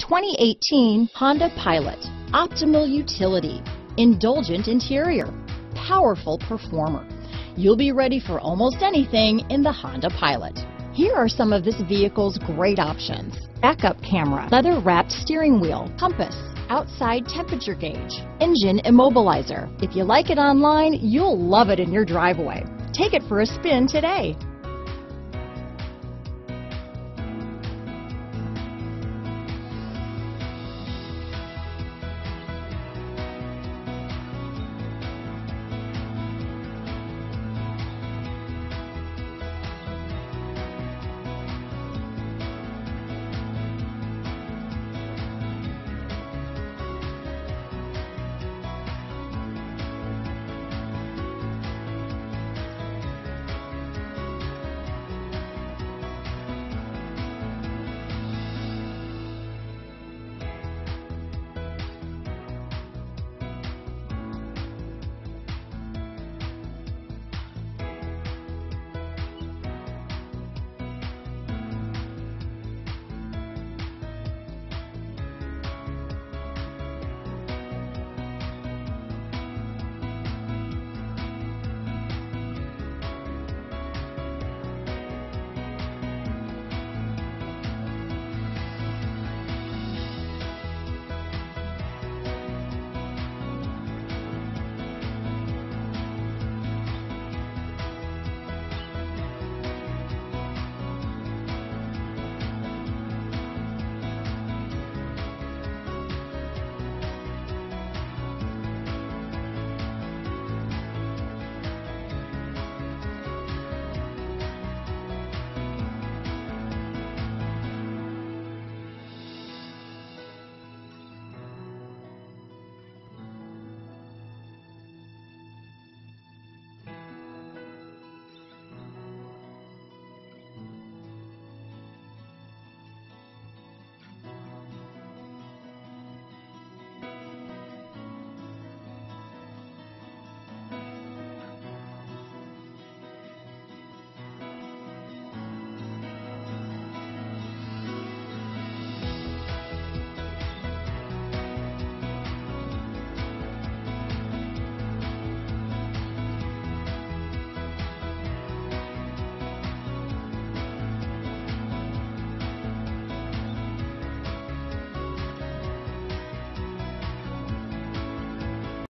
2018 Honda Pilot. Optimal utility, indulgent interior, powerful performer. You'll be ready for almost anything in the Honda Pilot. Here are some of this vehicle's great options: backup camera, leather-wrapped steering wheel, compass, outside temperature gauge, engine immobilizer. If you like it online, you'll love it in your driveway. Take it for a spin today.